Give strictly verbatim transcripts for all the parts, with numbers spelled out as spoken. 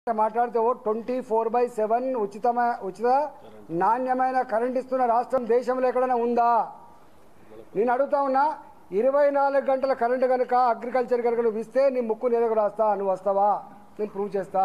మాట్లాడితే twenty four by seven ఉచితమ ఉచిత నాణ్యమైన కరెంట్ ఇస్తున్న రాష్ట్రం దేశంలో ఎక్కడైనా ఉందా? నేను అడుగుతా ఉన్నా, ఇరవై నాలుగు గంటల కరెంటు కనుక అగ్రికల్చర్ కనుక నువ్వు ఇస్తే నీ ముక్కు నేలకు రాస్తా, నువ్వు వస్తావా? నేను ప్రూవ్ చేస్తా.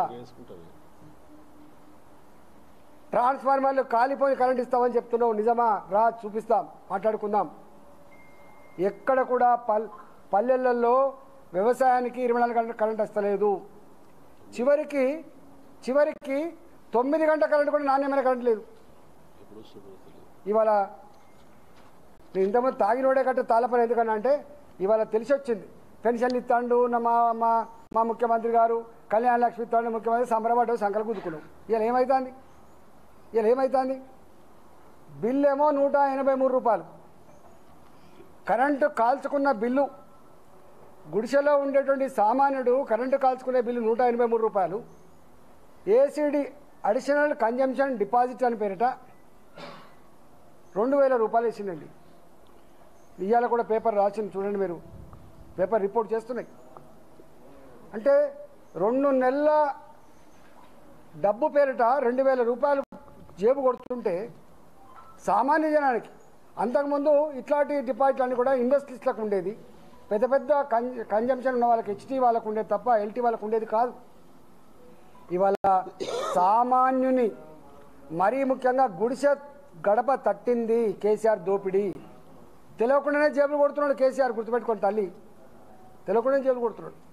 ట్రాన్స్ఫార్మర్లు కాలిపోయి కరెంట్ ఇస్తామని చెప్తున్నావు, నిజమా? రా చూపిస్తాం, మాట్లాడుకుందాం. ఎక్కడ కూడా పల్ పల్లెలలో వ్యవసాయానికి ఇరవై నాలుగు గంటల కరెంట్ వస్తలేదు. చివరికి చివరికి తొమ్మిది గంటల కరెంట్ కూడా నాణ్యమైన కరెంట్ లేదు. ఇవాళ నేను ఇంతకుముందు తాగినోడే కట్టే తాళపని ఎందుకన్నా అంటే ఇవాళ తెలిసి వచ్చింది. పెన్షన్లు ఇస్తాడు మా మా మా ముఖ్యమంత్రి గారు, కళ్యాణ లక్ష్మి ఇస్తాడు ముఖ్యమంత్రి, సంబరపడ్డావు, సంకలు కుదుకున్నావు. ఇలా ఏమవుతుంది? ఇలా ఏమవుతుంది? బిల్లు ఏమో నూట ఎనభై మూడు రూపాయలు కరెంటు కాల్చుకున్న బిల్లు. గుడిసెలో ఉండేటువంటి సామాన్యుడు కరెంటు కాల్చుకునే బిల్లు నూట ఎనభై మూడు రూపాయలు. ఏసీడీ అడిషనల్ కన్జంప్షన్ డిపాజిట్ అని పేరిట రెండు వేల రూపాయలు వేసిందండి. ఇవాళ కూడా పేపర్ రాసింది చూడండి, మీరు పేపర్ రిపోర్ట్ చేస్తున్నాయి. అంటే రెండు నెలల డబ్బు పేరిట రెండు వేల రూపాయలు జేబు కొడుతుంటే సామాన్య జనానికి, అంతకుముందు ఇట్లాంటి డిపాజిట్లన్నీ కూడా ఇండస్ట్రీస్లకు ఉండేది, పెద్ద పెద్ద కన్ కన్జంప్షన్ ఉన్న వాళ్ళకి హెచ్టీ వాళ్ళకు ఉండేది తప్ప ఎల్టీ వాళ్ళకు ఉండేది కాదు. ఇవాళ సామాన్యుని, మరీ ముఖ్యంగా గుడిసె గడప తట్టింది కేసీఆర్ దోపిడీ. తెలియకుండానే జేబులు కొడుతున్నాడు కేసీఆర్, గుర్తుపెట్టుకోండి తల్లి, తెలియకుండానే జేబులు కొడుతున్నాడు.